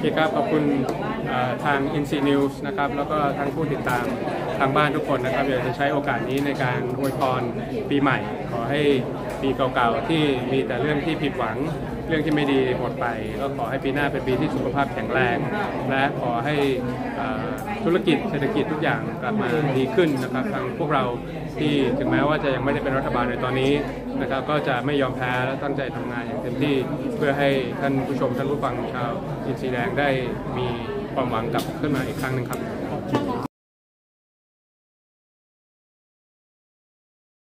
เคครับขอบคุณทาง INSEE News นะครับแล้วก็ทั้งผู้ติดตามทางบ้านทุกคนนะครับอยากจะใช้โอกาสนี้ในการอวยพรปีใหม่ขอให้ปีเก่าๆที่มีแต่เรื่องที่ผิดหวังเรื่องที่ไม่ดีหมดไปก็ขอให้ปีหน้าเป็นปีที่สุขภาพแข็งแรงและขอให้ธุรกิจเศรษฐกิจทุกอย่างกลับมาดีขึ้นนะครับทางพวกเราที่ถึงแม้ว่าจะยังไม่ได้เป็นรัฐบาลในตอนนี้นะครับก็จะไม่ยอมแพ้และตั้งใจทำงานอย่างเต็มที่เพื่อให้ท่านผู้ชมท่านผู้ฟังชาวอินซีแดงได้มีความหวังกลับขึ้นมาอีกครั้งหนึ่งครับ